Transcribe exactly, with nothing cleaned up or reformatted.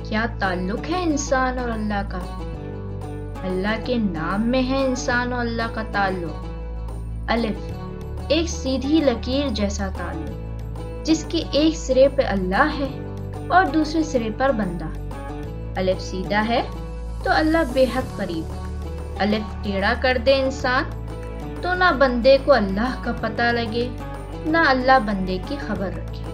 क्या ताल्लुक है इंसान और अल्लाह का? अल्लाह के नाम में है इंसान और अल्लाह का ताल्लुक। अलिफ, एक सीधी लकीर जैसा ताल्लुक, जिसके एक सिरे पे अल्लाह है और दूसरे सिरे पर बंदा। अलिफ सीधा है तो अल्लाह बेहद करीब। अलिफ टेढ़ा कर दे इंसान तो ना बंदे को अल्लाह का पता लगे, ना अल्लाह बंदे की खबर रखे।